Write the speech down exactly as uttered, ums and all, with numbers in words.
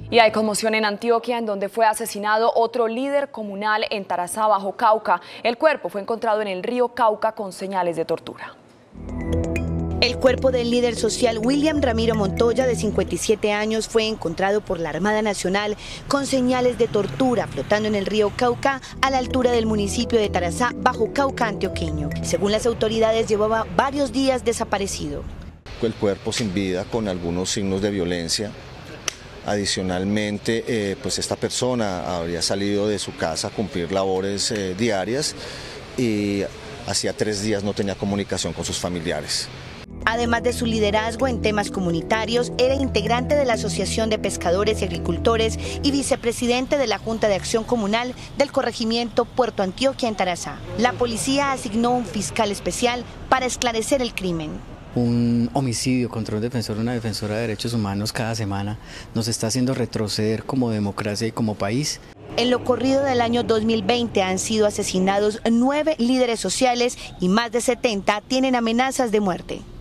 Y hay conmoción en Antioquia, en donde fue asesinado otro líder comunal en Tarazá, Bajo Cauca. El cuerpo fue encontrado en el río Cauca con señales de tortura. El cuerpo del líder social William Ramiro Montoya, de cincuenta y siete años, fue encontrado por la Armada Nacional con señales de tortura flotando en el río Cauca a la altura del municipio de Tarazá, Bajo Cauca antioqueño. Según las autoridades, llevaba varios días desaparecido. El cuerpo sin vida con algunos signos de violencia. Adicionalmente, eh, pues esta persona habría salido de su casa a cumplir labores eh, diarias y hacía tres días no tenía comunicación con sus familiares. Además de su liderazgo en temas comunitarios, era integrante de la Asociación de Pescadores y Agricultores y vicepresidente de la Junta de Acción Comunal del corregimiento Puerto Antioquia en Tarazá. La policía asignó un fiscal especial para esclarecer el crimen. Un homicidio contra un defensor o una defensora de derechos humanos cada semana nos está haciendo retroceder como democracia y como país. En lo corrido del año dos mil veinte han sido asesinados nueve líderes sociales y más de setenta tienen amenazas de muerte.